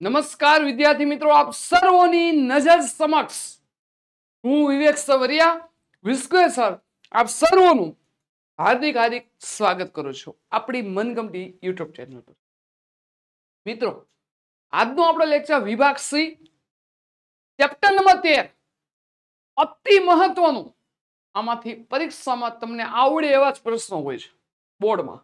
નમસ્કાર વિદ્યાર્થી મિત્રો, આપ સર્વોની નજર સમક્ષ હું વિવેક સવરિયા વિસ્કુએ સર આપ સર્વોનું હાર્દિક હાર્દિક સ્વાગત કરું છું આપણી મનગમતી યુટ્યુબ ચેનલ પર. મિત્રો, આજનો આપણો લેક્ચર વિભાગ સી ચેપ્ટર નંબર 13 અતિ મહત્વનું. આમાંથી પરીક્ષામાં તમને આવડે એવા જ પ્રશ્નો હોય છે બોર્ડમાં.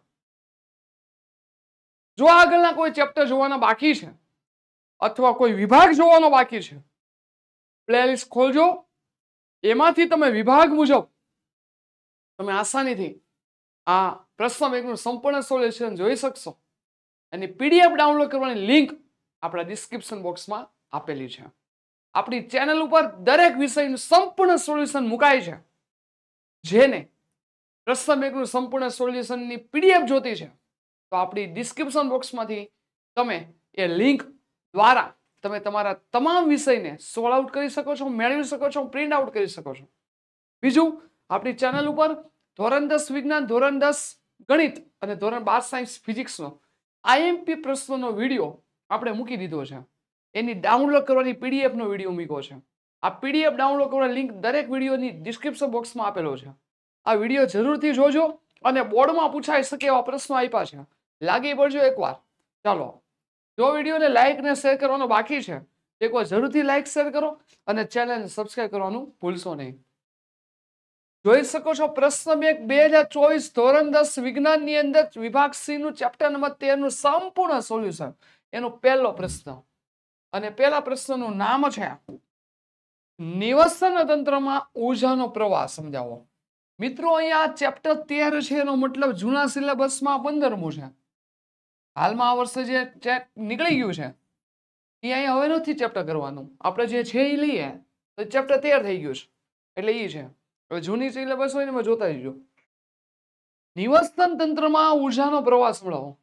જો આગળના કોઈ ચેપ્ટર જોવાના બાકી છે અથવા કોઈ વિભાગ જોવાનો બાકી છે, પ્લેલિસ્ટ ખોલજો, એમાંથી તમે વિભાગ મુજબ તમે આસાનીથી આ પ્રશ્ન બેંકનું સંપૂર્ણ સોલ્યુશન જોઈ શકશો. એની પીડીએફ ડાઉનલોડ કરવાની લિંક આપણા ડિસ્ક્રિપ્શન બોક્સમાં આપેલી છે. આપણી ચેનલ ઉપર દરેક વિષયનું સંપૂર્ણ સોલ્યુશન મુકાય છે. જેને પ્રશ્ન બેંકનું સંપૂર્ણ સોલ્યુશનની પીડીએફ જોતી છે તો આપણી ડિસ્ક્રિપ્શન બોક્સમાંથી તમે એ લિંક દ્વારા તમે તમારા તમામ વિષયને સોલ્વ આઉટ કરી શકો છો, મેળવી શકો છો, પ્રિન્ટ આઉટ કરી શકો છો. બીજું, આપણી ચેનલ ઉપર ધોરણ 10 વિજ્ઞાન, ધોરણ 10 ગણિત અને ધોરણ 12 સાયન્સ ફિઝિક્સનો આઈએમપી પ્રશ્નોનો વિડીયો આપણે મૂકી દીધો છે. એની ડાઉનલોડ કરવાની પીડીએફનો વિડીયો મૂક્યો છે. આ પીડીએફ ડાઉનલોડ કરવાની લિંક દરેક વિડીયોની ડિસ્ક્રિપ્શન બોક્સમાં આપેલો છે. આ વિડીયો જરૂરથી જોજો અને બોર્ડમાં પૂછાઈ શકે એવા પ્રશ્નો આપ્યા છે, લાગી પડજો એકવાર. ચાલો, જો વિડીયોને લાઈક ને શેર કરવાનો બાકી છે એકવાર જરૂરથી લાઈક શેર કરો અને ચેનલને સબસ્ક્રાઇબ કરવાનું ભૂલશો નહીં. જોઈ શકો છો પ્રશ્ન બેંક 2024 ધોરણ 10 વિજ્ઞાનની અંદર વિભાગ સી નું ચેપ્ટર નંબર 13 નું સંપૂર્ણ સોલ્યુશન. એનો પહેલો પ્રશ્ન અને પહેલા પ્રશ્નનું નામ છે નિવસન તંત્રમાં ઊર્જાનો પ્રવાહ સમજાવો. મિત્રો, અહીંયા ચેપ્ટર 13 છે એનો મતલબ જૂના સિલેબસમાં 15મું છે. હાલમાં આ વર્ષે જે નીકળી ગયું છે એ અહીંયા હવે નથી ચેપ્ટર કરવાનું. આપણે જે છે એ લઈએ તો ચેપ્ટર 13 થઈ ગયું છે એટલે એ છે. હવે જૂની સિલેબસ હોય ને એમાં જોતા જજો. નિવસન તંત્રમાં ઊર્જાનો પ્રવાહ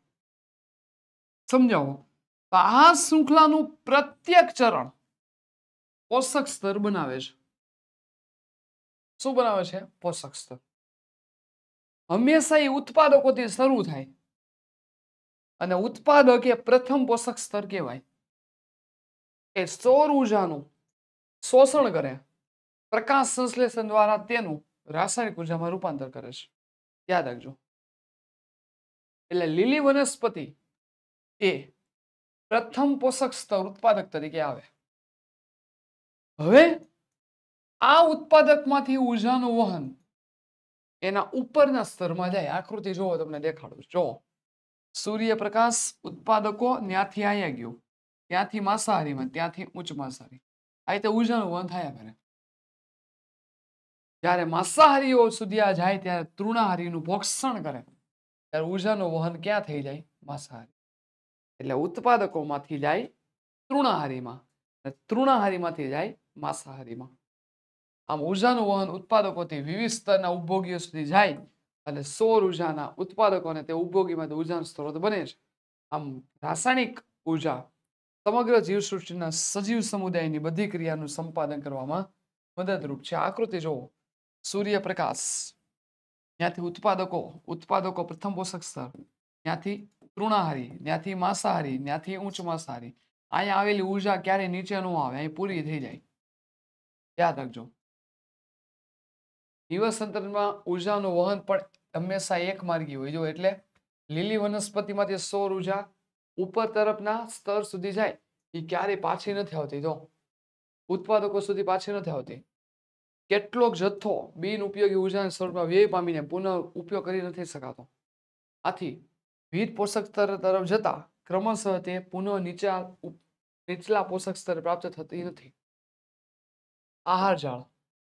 સમજાવો. આ શૃંખલાનું પ્રત્યેક ચરણ પોષક સ્તર બનાવે છે. શું બનાવે છે? પોષક સ્તર. હંમેશા એ ઉત્પાદકોથી શરૂ થાય અને ઉત્પાદક એ પ્રથમ પોષક સ્તર કહેવાય. એ સૌર ઉર્જાનું શોષણ કરે, પ્રકાશ સંશ્લેષણ દ્વારા તેનું રાસાયણિક ઉર્જામાં રૂપાંતર કરે છે. યાદ રાખજો. એટલે લીલી વનસ્પતિ એ પ્રથમ પોષક સ્તર ઉત્પાદક તરીકે આવે. હવે આ ઉત્પાદકમાંથી ઉર્જાનું વહન એના ઉપરના સ્તરમાં જાય. આકૃતિ જોવો, તમને દેખાડું. જો સૂર્યપ્રકાશ ઉત્પાદકો ત્યાંથી અહીંયા ગયું, ત્યાંથી માંસાહારીમાં, ત્યાંથી ઉચ્ચ માંસાહારી. આ રીતે ઉર્જાનું વહન થયા કરે. જ્યારે માંસાહારીઓ સુધી આ જાય ત્યારે તૃણાહારીનું ભક્ષણ કરે ત્યારે ઉર્જાનું વહન ક્યાં થઈ જાય? માંસાહારી. એટલે ઉત્પાદકોમાંથી જાય તૃણાહારીમાં અને તૃણાહારીમાંથી જાય માંસાહારીમાં. આમ ઉર્જાનું વહન ઉત્પાદકોથી વિવિધ સ્તરના ઉપભોગીઓ સુધી જાય અને સૌર ઉર્જાના ઉત્પાદકોને તે ઉપભોગીમાંથી ઉર્જાનો સ્ત્રોત બને છે. આમ રાસાયણિક ઉર્જા સમગ્ર જીવસૃષ્ટિના સજીવ સમુદાયની બધી ક્રિયાનું સંપાદન કરવામાં મદદરૂપ છે. આકૃતિ જોવો. સૂર્યપ્રકાશ, ત્યાંથી ઉત્પાદકો પ્રથમ પોષક સ્તર, ત્યાંથી તૃણાહારી, ત્યાંથી માંસાહારી, ત્યાંથી ઉચ્ચ માંસાહારી. અહીંયા આવેલી ઉર્જા ક્યારેય નીચે ન આવે, અહીં પૂરી થઈ જાય. યાદ રાખજો. નિવસન તંત્રમાં ઉર્જાનું વહન પણ હંમેશા એક માર્ગી હોય. જો એટલે લીલી વનસ્પતિમાંથી સૌર ઉર્જા ઉપર તરફના સ્તર સુધી જાય એ ક્યારેય પાછી નથી આવતી. જો ઉત્પાદકો સુધી પાછી નથી આવતી. કેટલોક જથ્થો બિન ઉપયોગી ઉર્જાના સ્વરૂપમાં વ્યય પામીને પુનઃ ઉપયોગ કરી નથી શકાતો. આથી વિવિધ પોષક સ્તર તરફ જતા ક્રમશઃ તે પુનઃ નીચલા પોષક સ્તર પ્રાપ્ત થતી નથી. આહાર જાળ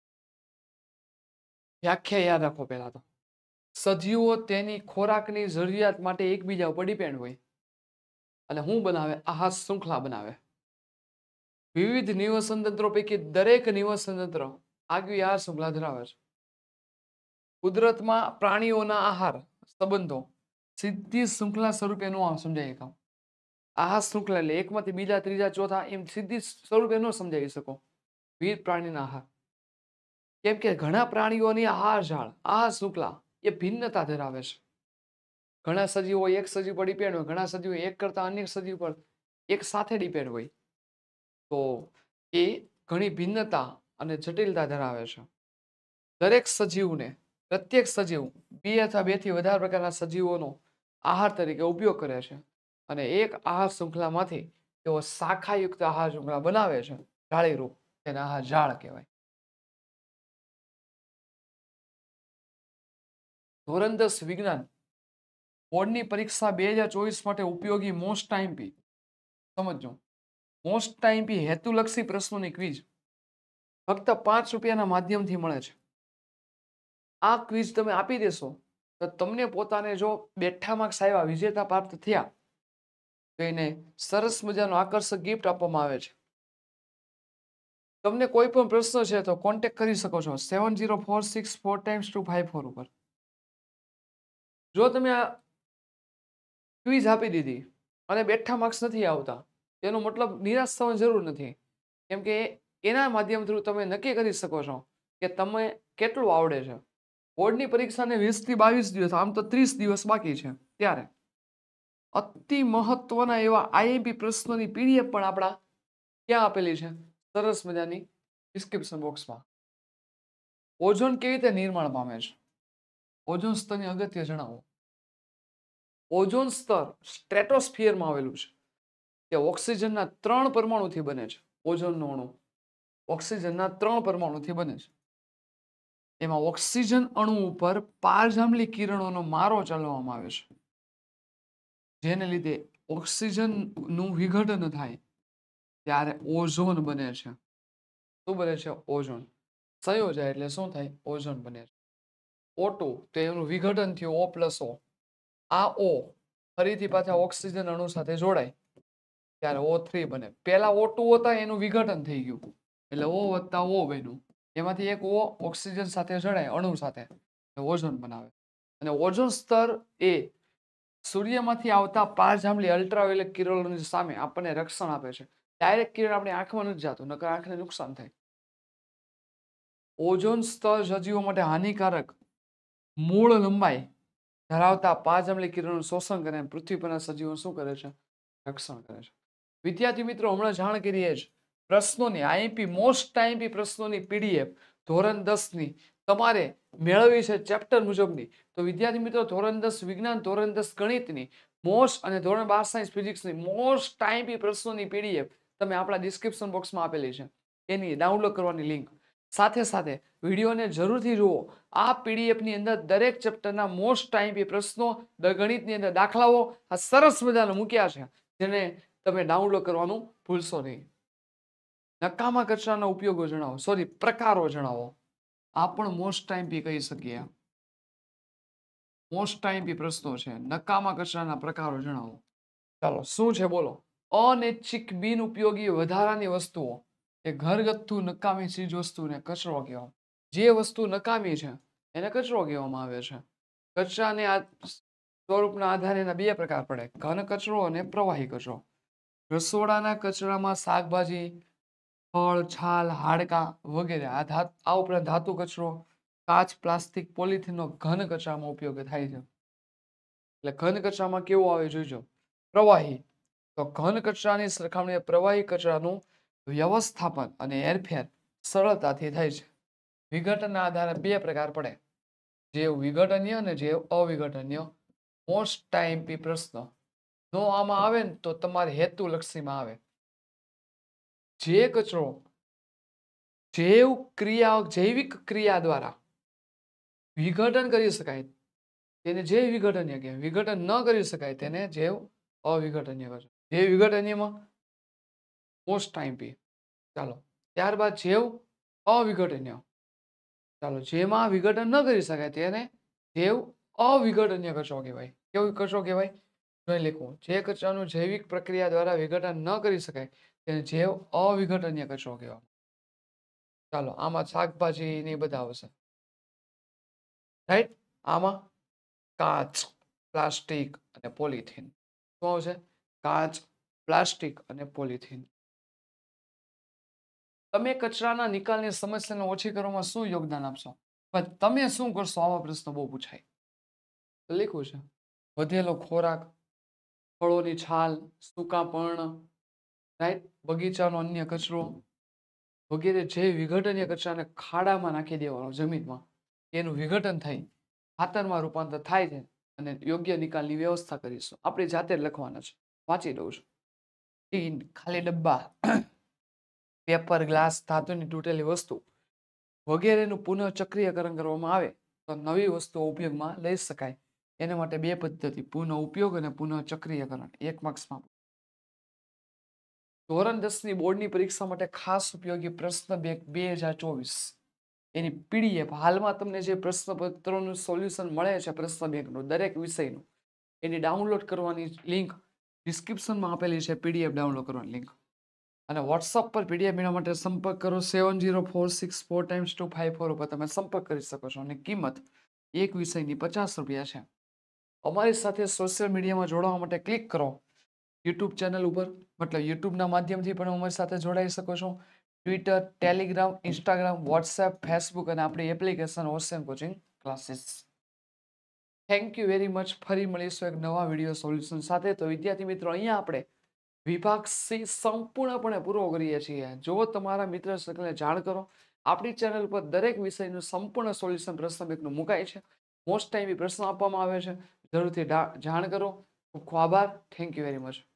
વ્યાખ્યા યાદ રાખો. પહેલા તો સજીવો તેની ખોરાકની જરૂરિયાત માટે એકબીજા ઉપર ડિપેન્ડ હોય અને શું બનાવે? આહાર શૃંખલા બનાવે. વિવિધ નિવસન તંત્રો પૈકી દરેક નિવસન તંત્ર આગવી આહાર શૃંખલા ધરાવે છે. કુદરતમાં પ્રાણીઓના આહાર સંબંધો સીધી શૃંખલા સ્વરૂપે ન સમજાવી શકો. આહાર શૃંખલા એટલે એકમાંથી બીજા, ત્રીજા, ચોથા એમ સીધી સ્વરૂપે ન સમજાવી શકો વિવિધ પ્રાણીના આહાર. કેમ કે ઘણા પ્રાણીઓની આહાર જાળ, આહાર શૃંખલા એ ભિન્નતા ધરાવે છે. ઘણા સજીવો એક સજીવ પર ડિપેન્ડ હોય, ઘણા સજીવો એક કરતા અન્ય સજીવ પર એક સાથે ડિપેન્ડ હોય તો એ ઘણી ભિન્નતા અને જટિલતા ધરાવે છે. દરેક સજીવને પ્રત્યેક સજીવ 2 અથવા 2 થી વધારે પ્રકારના સજીવોનો આહાર તરીકે ઉપયોગ કરે છે અને એક આહાર શૃંખલામાંથી તેઓ શાખાયુક્ત આહાર શૃંખલા બનાવે છે, જાળીરૂપ. તેને આહાર જાળ કહેવાય. ધોરણ 10 વિજ્ઞાન બોર્ડની પરીક્ષા 2024 માટે ઉપયોગી મોસ્ટ આઈએમપી. સમજો, મોસ્ટ આઈએમપી હેતુલક્ષી પ્રશ્નોની ક્વિઝ ફક્ત ₹5 માધ્યમથી મળે છે. આ ક્વિઝ તમે આપી દેશો તો તમને પોતાને જો બેઠા માર્ક્સ આવ્યા, વિજેતા પ્રાપ્ત થયા, તો એને સરસ મજાનો આકર્ષક ગિફ્ટ આપવામાં આવે છે. તમને કોઈ પણ પ્રશ્ન છે તો કોન્ટેક્ટ કરી શકો છો 7046425254 ઉપર. જો તમે આ ક્વિઝ આપી દીધી અને બેઠા માર્ક્સ નથી આવતા, તેનો મતલબ નિરાશ થવાની જરૂર નથી, કેમ કે એના માધ્યમ થ્રુ તમે નક્કી કરી શકો છો કે તમે કેટલું આવડે છે. બોર્ડની પરીક્ષાને 20 થી 22 દિવસ, આમ તો 30 દિવસ બાકી છે, ત્યારે અતિ મહત્વના એવા આઈએમપી પ્રશ્નોની પીડીએફ પણ આપણા ક્યાં આપેલી છે? સરસ મજાની ડિસ્ક્રિપ્શન બોક્સમાં. ઓઝોન કેવી રીતે નિર્માણ પામે છે? ઓઝોન સ્તરની અગત્ય જણાવો. ઓઝોન સ્તર સ્ટ્રેટોસ્ફિયરમાં આવેલું છે. તે ઓક્સિજનના 3 પરમાણુથી બને છે. ઓઝોનનો અણુ ઓક્સિજનના 3 પરમાણુથી બને છે. એમાં ઓક્સિજન અણુ ઉપર પારજાંબલી કિરણોનો મારો ચલાવવામાં આવે છે, જેને લીધે ઓક્સિજનનું વિઘટન થાય ત્યારે ઓઝોન બને છે. શું બને છે? ઓઝોન. સંયોજાય એટલે શું થાય? ઓઝોન બને છે. O2 તો એનું વિઘટન થયું O+O. આ O ફરીથી પાછા ઓક્સિજન અણુ સાથે જોડાય ત્યારે O3 બને. પહેલા O2 હતા એનું વિઘટન થઈ ગયું એટલે O વત્તા O બન્યું. એમાંથી એક O ઓક્સિજન સાથે જોડાય અણુ સાથે ઓઝોન બનાવે. અને ઓઝોન સ્તર એ સૂર્યમાંથી આવતા પારજાંબલી અલ્ટ્રાવાયોલેટ કિરણોની સામે આપણને રક્ષણ આપે છે. ડાયરેક્ટ કિરણ આપણી આંખમાં નથી જતું, નકર આંખને નુકસાન થાય. ઓઝોન સ્તર સજીવો માટે હાનિકારક મૂળ લંબાઈ ધરાવતા પારજાંબલી કિરણોનું શોષણ કરે પૃથ્વી પરના સજીવો શું કરે છે? રક્ષણ કરે છે. વિદ્યાર્થી મિત્રો, હમણાં જાણ કરીએ જ પ્રશ્નોની આઈએમપી મોસ્ટ આઈએમપી પ્રશ્નોની પીડીએફ ધોરણ 10 ની તમારે મેળવવી છે ચેપ્ટર મુજબની. તો વિદ્યાર્થી મિત્રો, ધોરણ 10 વિજ્ઞાન, ધોરણ 10 ગણિતની મોસ્ટ અને ધોરણ 12 સાયન્સ ફિઝિક્સની મોસ્ટ આઈએમપી પ્રશ્નોની પીડીએફ તમે આપણા ડિસ્ક્રિપ્શન બોક્સમાં આપેલી છે. એની ડાઉનલોડ કરવાની લિંક સાથે સાથે વિડીયોને જરૂરથી જુઓ. આ પીડીએફની અંદર દરેક ચેપ્ટરના મોસ્ટ આઈએમપી પ્રશ્નો, ગણિતની અંદર દાખલાઓ આ સરસ મજાના મૂક્યા છે, જેને તમે ડાઉનલોડ કરવાનું ભૂલશો નહીં. નકામા કચરાના ઉપયોગો જણાવો, સોરી પ્રકારો જણાવો. આ પણ મોસ્ટ આઈએમપી કહી શકીએ. મોસ્ટ આઈએમપી પ્રશ્નો છે. નકામા કચરાના પ્રકારો જણાવો. ચાલો, શું છે બોલો. અનૈચ્છિક બિન ઉપયોગી વધારાની વસ્તુઓ એ ઘરગથ્થુ નકામી ચીજ વસ્તુને કચરો કહેવાય. જે વસ્તુ નકામી છે એને કચરો કહેવામાં આવે છે. કચરાને આ સ્વરૂપના આધારે એના 2 પ્રકાર પડે, ઘન કચરો અને પ્રવાહી કચરો. રસોડાના કચરામાં શાકભાજી, ફળ, છાલ, હાડકાં વગેરે, આ ઉપરાંત ધાતુ કચરો, કાચ, પ્લાસ્ટિક, પોલિથીનનો ઘન કચરામાં ઉપયોગ થાય છે. એટલે ઘન કચરામાં કેવું આવે જોઈજો. પ્રવાહી તો ઘન કચરાની સરખામણીએ પ્રવાહી કચરાનું વ્યવસ્થાપન અને હેરફેર સરળતાથી થાય છે. વિઘટનના આધારે 2 પ્રકાર પડે, જૈવ વિઘટનીય અને જૈવ અવિઘટનીય. મોસ્ટ આઈએમપી પ્રશ્ન જો આમાં આવે ને તો તમારે હેતુલક્ષીમાં આવે. જે કચરો જૈવિક ક્રિયા દ્વારા વિઘટન કરી શકાય તેને જૈવ વિઘટનીય કહેવાય. વિઘટન ન કરી શકાય તેને જૈવ અવિઘટનીય કચરો. જૈવ વિઘટનીયમાં મોસ્ટ આઈએમપી. ચાલો, ત્યારબાદ જૈવ અવિઘટનીય. ચાલો, જેમાં વિઘટન ન કરી શકાય તેને જૈવ અવિઘટનીય કચરો કહેવાય. કેવો કચરો કહેવાય? જોઈ લખવું. જે કચરાનું જૈવિક પ્રક્રિયા દ્વારા વિઘટન ન કરી શકાય તેને જૈવ અવિઘટનીય કચરો કહેવાય. ચાલો, આમાં શાકભાજી ને બધા આવશે, રાઈટ. આમાં કાચ, પ્લાસ્ટિક અને પોલિથીન. શું આવશે? કાચ, પ્લાસ્ટિક અને પોલિથીન. તમે કચરાના નિકાલની સમસ્યાને ઓછી કરવામાં શું યોગદાન આપશો? પણ તમે શું કરશો? આવા પ્રશ્નો બહુ પૂછાય. લખ્યું છે વધેલો ખોરાક, ફળોની છાલ, સૂકા પર્ણ, રાઈટ? બગીચાનો અન્ય કચરો વગેરે જે વિઘટનીય કચરાને ખાડામાં નાખી દેવાનો જમીનમાં, એનું વિઘટન થઈ ખાતરમાં રૂપાંતર થાય છે અને યોગ્ય નિકાલની વ્યવસ્થા કરીશું. આપણી જાતે જ લખવાના છે. વાંચી દઉં છું. ટીન, ખાલી ડબ્બા, પેપર, ગ્લાસ, ધાતુની તૂટેલી વસ્તુ વગેરેનું પુનઃચક્રીયકરણ કરવામાં આવે તો નવી વસ્તુઓ ઉપયોગમાં લઈ શકાય. એના માટે બે પદ્ધતિ, પુનઃ ઉપયોગ અને પુનઃચક્રીયકરણ. 1 માર્ક્સમાં. ધોરણ 10ની બોર્ડની પરીક્ષા માટે ખાસ ઉપયોગી પ્રશ્ન બેંક 2024 એની પીડીએફ, હાલમાં તમને જે પ્રશ્નપત્રોનું સોલ્યુશન મળે છે પ્રશ્ન બેંકનું દરેક વિષયનું, એની ડાઉનલોડ કરવાની લિંક ડિસ્ક્રિપ્શનમાં આપેલી છે. પીડીએફ ડાઉનલોડ કરવાની લિંક. અને વોટ્સઅપ પર પીડીએફ મેળવવા માટે સંપર્ક કરો 70464254 ઉપર તમે સંપર્ક કરી શકો છો. અને કિંમત એક વિષયની 50 રૂપિયા છે. અમારી સાથે સોશિયલ મીડિયામાં જોડાવા માટે ક્લિક કરો યુટ્યુબ ચેનલ ઉપર, મતલબ યુટ્યુબના માધ્યમથી પણ અમારી સાથે જોડાઈ શકો છો. Twitter, Telegram, Instagram, WhatsApp, Facebook અને આપણી application Ocean coaching classes. Thank you very much. ફરી મળીશું એક નવા વિડીયો સોલ્યુશન સાથે. તો વિદ્યાર્થી મિત્રો, અહીંયા આપણે વિભાગ સી સંપૂર્ણપણે પૂરો કરીએ છીએ. જો તમારા મિત્ર સર્કલને જાણ કરો. આપણી ચેનલ પર દરેક વિષયનું સંપૂર્ણ સોલ્યુશન પ્રશ્ન બેંકનું મુકાય છે. મોસ્ટ ટાઈમ પ્રશ્ન આપવામાં આવે છે. જરૂરથી જાણ કરો. ખૂબ ખૂબ આભાર. Thank you very much.